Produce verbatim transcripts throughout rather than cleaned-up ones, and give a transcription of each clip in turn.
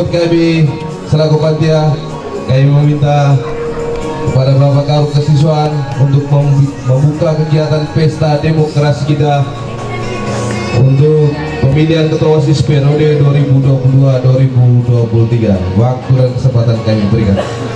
menurut kami selaku panitia, kami meminta kepada Bapak Kadif Kesiswaan untuk membuka kegiatan pesta demokrasi kita untuk pemilihan ketua OSIS periode dua ribu dua puluh dua sampai dua ribu dua puluh tiga. Waktu dan kesempatan kami berikan.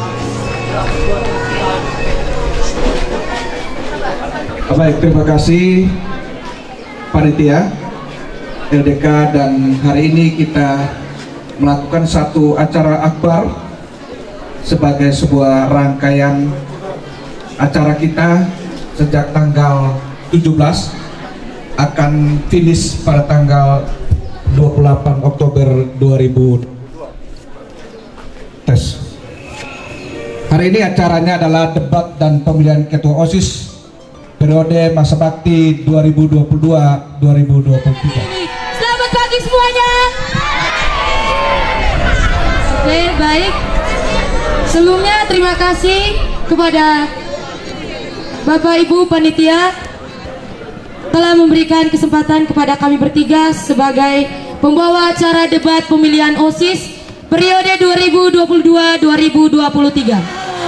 Baik, terima kasih panitia L D K, dan hari ini kita melakukan satu acara akbar sebagai sebuah rangkaian acara kita sejak tanggal tujuh belas akan finish pada tanggal dua puluh delapan Oktober dua ribu dua puluh dua. Tes. Hari ini acaranya adalah debat dan pemilihan ketua OSIS periode masa bakti dua ribu dua puluh dua sampai dua ribu dua puluh tiga. Selamat pagi semuanya. Oke, baik. Sebelumnya terima kasih kepada Bapak Ibu panitia telah memberikan kesempatan kepada kami bertiga sebagai pembawa acara debat pemilihan OSIS periode dua ribu dua puluh dua sampai dua ribu dua puluh tiga.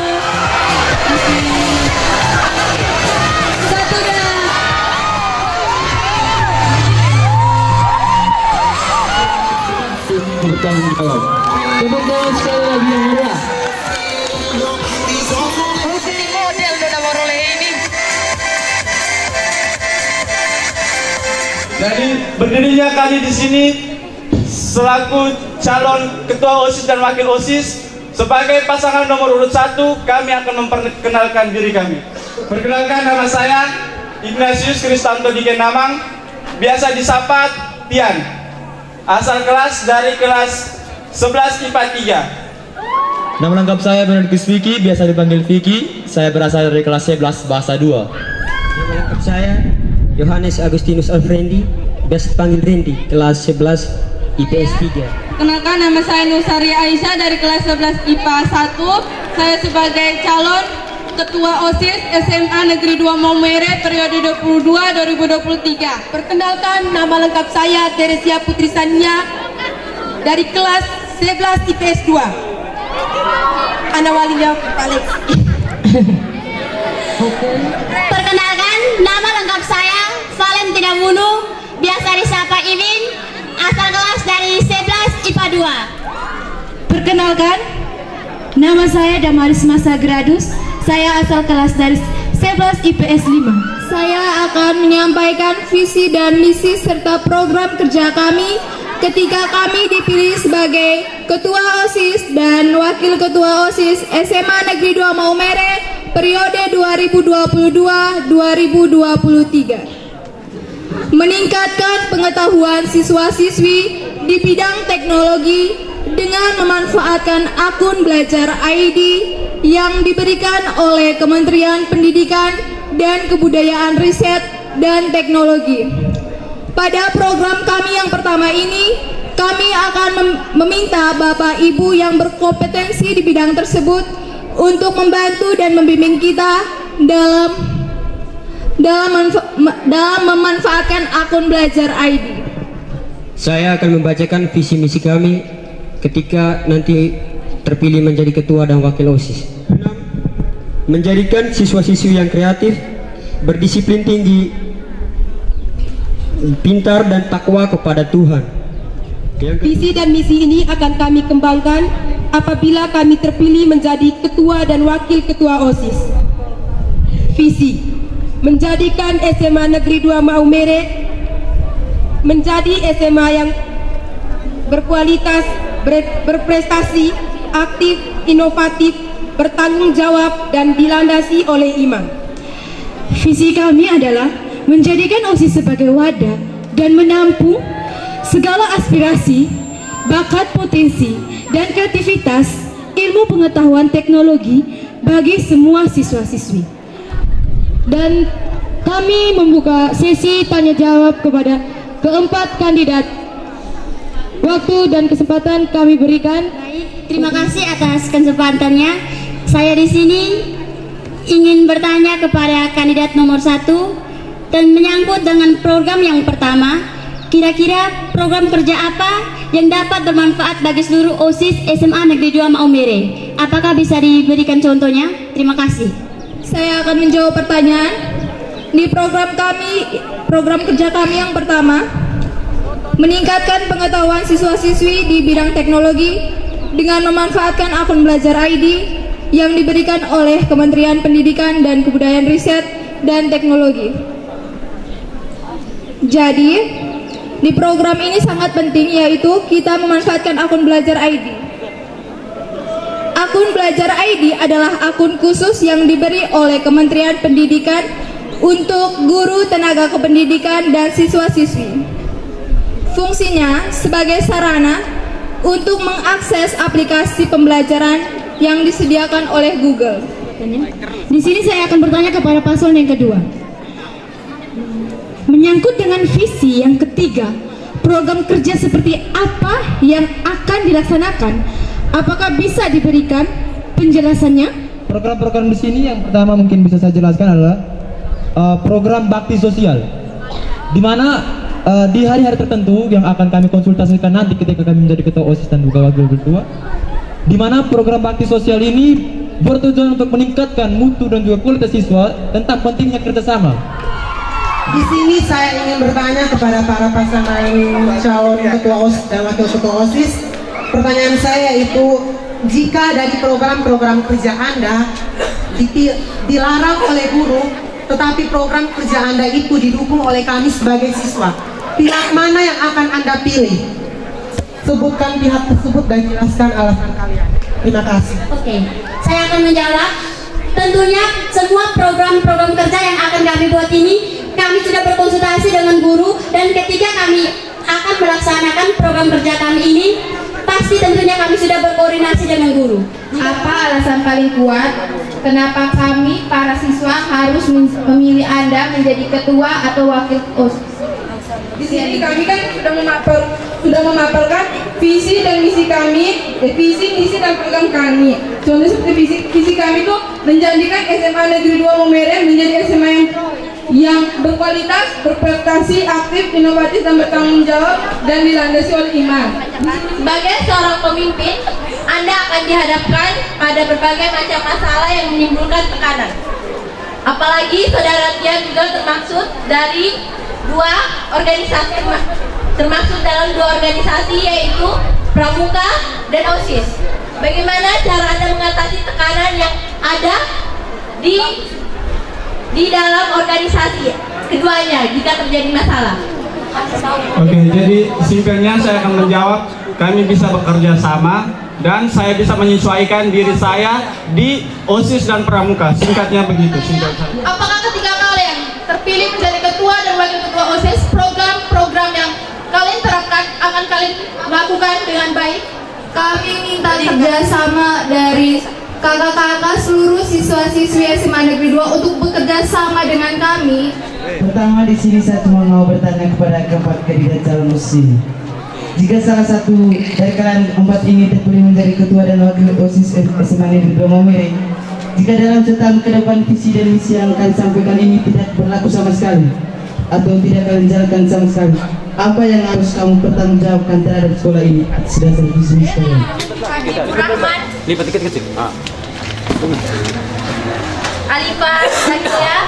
Bertanggung jawab. Tepuk tangan sekali lagi yang meriah. Model dona morole ini. Jadi berdirinya kami di sini selaku calon ketua OSIS dan wakil OSIS sebagai pasangan nomor urut satu, kami akan memperkenalkan diri kami. Perkenalkan, nama saya Ignatius Kristanto Digenamang, biasa disapa Tian, asal kelas dari kelas sebelas I P A tiga. Nama lengkap saya Benedikus Vicky, biasa dipanggil Vicky. Saya berasal dari kelas sebelas bahasa dua. Nama lengkap saya Yohanes Agustinus Alfrendi, biasa dipanggil Randy, kelas sebelas I P S tiga. Kenalkan, nama saya Nusari Aisyah dari kelas sebelas I P A satu. Saya sebagai calon ketua OSIS S M A Negeri dua Maumere periode dua ribu dua sampai dua ribu dua puluh tiga. Perkenalkan, nama lengkap saya Teresia Putri Sania dari kelas sebelas I P S dua. Ana walinya Alex. Perkenalkan, nama lengkap saya Valentina Munu, biasa disapa Imin, asal kelas dari sebelas I P A dua. Perkenalkan, nama saya Damaris Masa Gradus, saya asal kelas dari sebelas I P S lima. Saya akan menyampaikan visi dan misi serta program kerja kami ketika kami dipilih sebagai Ketua OSIS dan Wakil Ketua OSIS S M A Negeri dua Maumere periode dua ribu dua puluh dua sampai dua ribu dua puluh tiga. Meningkatkan pengetahuan siswa-siswi di bidang teknologi dengan memanfaatkan akun belajar I D yang diberikan oleh Kementerian Pendidikan dan Kebudayaan Riset dan Teknologi. Pada program kami yang pertama ini, kami akan mem meminta Bapak Ibu yang berkompetensi di bidang tersebut untuk membantu dan membimbing kita dalam dalam, dalam memanfaatkan akun belajar I D. Saya akan membacakan visi misi kami ketika nanti terpilih menjadi ketua dan wakil OSIS. Menjadikan siswa-siswi yang kreatif, berdisiplin tinggi, pintar dan takwa kepada Tuhan. Visi dan misi ini akan kami kembangkan apabila kami terpilih menjadi ketua dan wakil ketua OSIS. Visi: menjadikan S M A Negeri dua Maumere menjadi S M A yang berkualitas, ber berprestasi, aktif, inovatif, bertanggung jawab, dan dilandasi oleh iman. Visi kami adalah menjadikan OSIS sebagai wadah dan menampung segala aspirasi, bakat, potensi, dan kreativitas ilmu pengetahuan teknologi bagi semua siswa-siswi. Dan kami membuka sesi tanya jawab kepada keempat kandidat. Waktu dan kesempatan kami berikan. Baik, terima kasih atas kesempatannya. Saya di sini ingin bertanya kepada kandidat nomor satu dan menyangkut dengan program yang pertama, Kira-kira program kerja apa yang dapat bermanfaat bagi seluruh OSIS S M A Negeri dua Maumere? Apakah bisa diberikan contohnya? Terima kasih. Saya akan menjawab pertanyaan. Di program kami, program kerja kami yang pertama, meningkatkan pengetahuan siswa-siswi di bidang teknologi dengan memanfaatkan akun belajar I D yang diberikan oleh Kementerian Pendidikan dan Kebudayaan Riset dan Teknologi. Jadi, di program ini sangat penting, yaitu kita memanfaatkan akun belajar I D. Akun belajar I D adalah akun khusus yang diberi oleh Kementerian Pendidikan untuk guru, tenaga kependidikan, dan siswa-siswi. Fungsinya sebagai sarana untuk mengakses aplikasi pembelajaran yang disediakan oleh Google. Di sini saya akan bertanya kepada paslon yang kedua. Menyangkut dengan visi yang ketiga, program kerja seperti apa yang akan dilaksanakan? Apakah bisa diberikan penjelasannya? Program-program di sini yang pertama mungkin bisa saya jelaskan adalah uh, program bakti sosial, di mana uh, di hari-hari tertentu yang akan kami konsultasikan nanti ketika kami menjadi ketua OSIS dan juga wakil ketua, di mana program bakti sosial ini bertujuan untuk meningkatkan mutu dan juga kualitas siswa tentang pentingnya kerjasama. Di sini saya ingin bertanya kepada para pasangan calon ketua OSIS dan wakil ketua OSIS. Pertanyaan saya itu, jika dari program-program kerja Anda dilarang oleh guru, tetapi program kerja Anda itu didukung oleh kami sebagai siswa, pihak mana yang akan Anda pilih? Sebutkan pihak tersebut dan jelaskan alasan kalian. Terima kasih. Oke, saya akan menjawab. Tentunya semua program-program kerja yang akan kami buat ini, kami sudah berkonsultasi dengan guru, dan ketika kami akan melaksanakan program kerja kami ini, pasti tentunya kami sudah berkoordinasi dengan guru. Apa alasan paling kuat kenapa kami para siswa harus memilih Anda menjadi ketua atau wakil OSIS? Di sini kami kan sudah memapar, sudah memaparkan visi dan misi kami, eh, visi, misi dan program kami. Contoh seperti visi, visi kami itu menjadikan S M A Negeri dua Maumere menjadi S M A yang yang berkualitas, berprestasi, aktif, inovatif, dan bertanggung jawab, dan dilandasi oleh iman. Sebagai seorang pemimpin, Anda akan dihadapkan pada berbagai macam masalah yang menimbulkan tekanan. Apalagi saudara Tia juga termaksud dari dua organisasi, termasuk dalam dua organisasi, yaitu Pramuka dan OSIS. Bagaimana cara Anda mengatasi tekanan yang ada di di dalam organisasi keduanya jika terjadi masalah? Oke, jadi singkatnya saya akan menjawab. Kami bisa bekerja sama dan saya bisa menyesuaikan diri saya di OSIS dan Pramuka. Singkatnya begitu. Singkat saya. Apakah ketika kalian terpilih menjadi ketua dan wakil ketua OSIS, program-program yang kalian terapkan akan kalian lakukan dengan baik? Kami minta kerjasama dari kakak-kakak seluruh siswa-siswi S M A Negeri dua untuk bekerja sama dengan kami. Pertama, di sini saya cuma mau bertanya kepada keempat kandidat calon OSIS. Jika salah satu dari kalian empat ini terpilih menjadi ketua dan wakil OSIS S M A Negeri dua Maumere, jika dalam setahun ke depan visi dan misi yang kalian sampaikan ini tidak berlaku sama sekali atau tidak kalian jalankan sama sekali, apa yang harus kamu pertanggungjawabkan terhadap sekolah ini atas dasar visi misi kalian? Lipat dikit kecil. Ah. Alifah, Zakia,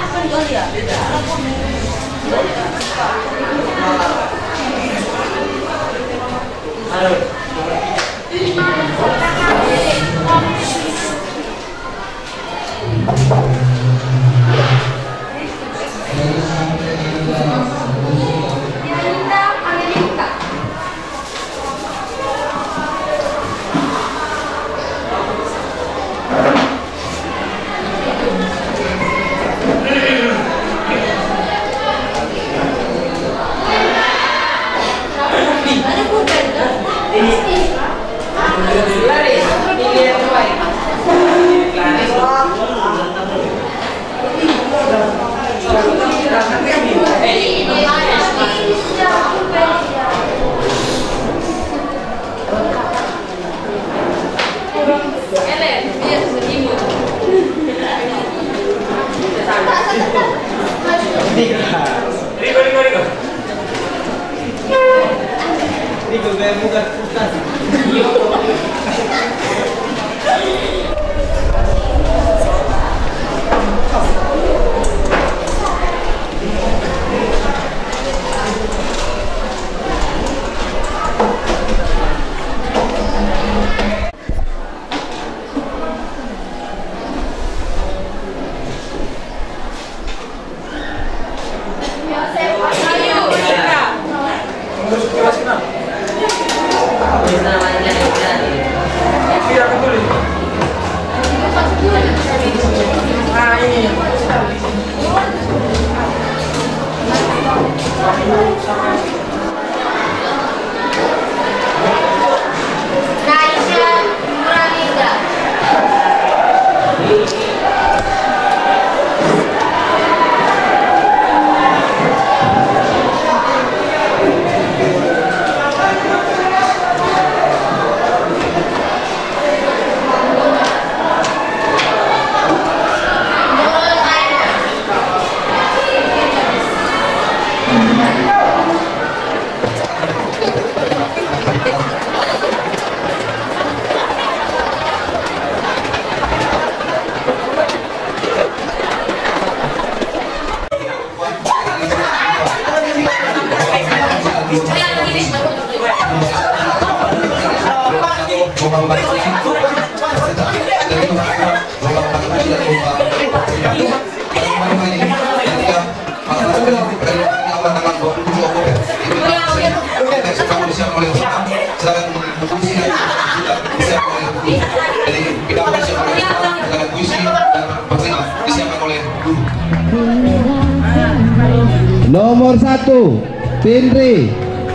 Nomor satu, Tindri.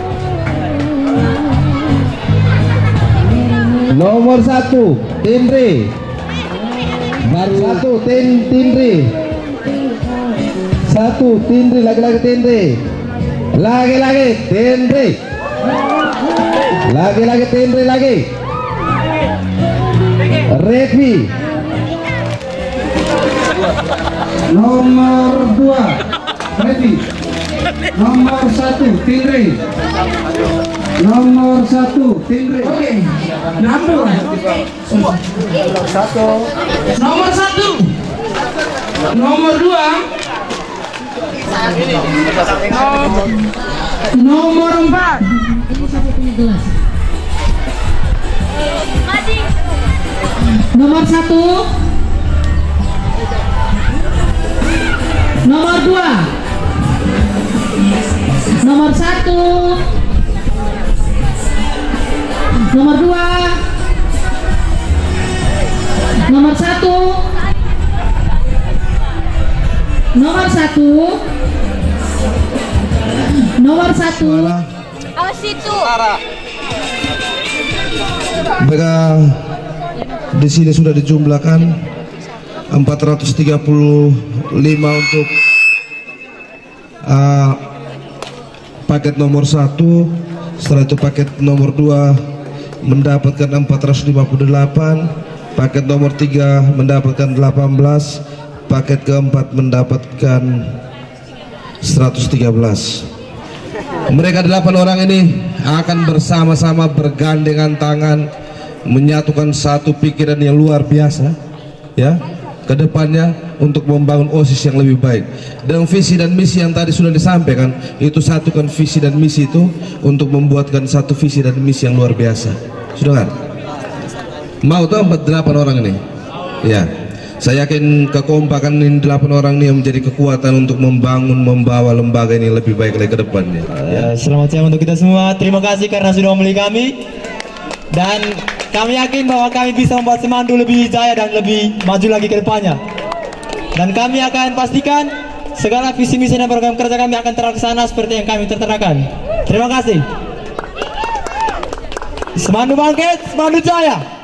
Nomor satu, Tindri. Baru satu, tin, Tindri. Satu, Tindri, lagi-lagi Tindri. Lagi-lagi Tindri. Lagi-lagi Tindri lagi. Revi. Nomor dua, Revi. Nomor satu, Tindri. Nomor satu, Tindri. Oke. Nomor satu. Nomor satu. Nomor dua. Nomor empat. Nomor satu. Nomor dua. Nomor satu. Nomor dua. Nomor satu. Nomor satu. Nomor satu. Awas itu. Mereka di sini sudah dijumlahkan empat ratus tiga puluh lima untuk uh, paket nomor satu. Setelah itu paket nomor dua mendapatkan empat ratus lima puluh delapan, paket nomor tiga mendapatkan delapan belas, paket keempat mendapatkan seratus tiga belas. Mereka delapan orang ini akan bersama-sama bergandengan tangan menyatukan satu pikiran yang luar biasa, ya, ke depannya untuk membangun OSIS yang lebih baik. Dan visi dan misi yang tadi sudah disampaikan, itu satukan visi dan misi itu untuk membuatkan satu visi dan misi yang luar biasa. Sudah kan? Mau tuh empat delapan orang ini, ya. Saya yakin kekompakan ini delapan orang ini yang menjadi kekuatan untuk membangun, membawa lembaga ini lebih baik lagi ke depannya. Ya. Selamat siang untuk kita semua. Terima kasih karena sudah memilih kami. Dan kami yakin bahwa kami bisa membuat Semandu lebih jaya dan lebih maju lagi ke depannya. Dan kami akan pastikan segala visi misi dan program kerja kami akan terlaksana seperti yang kami terterakan. Terima kasih. Semandu bangkit, Semandu jaya.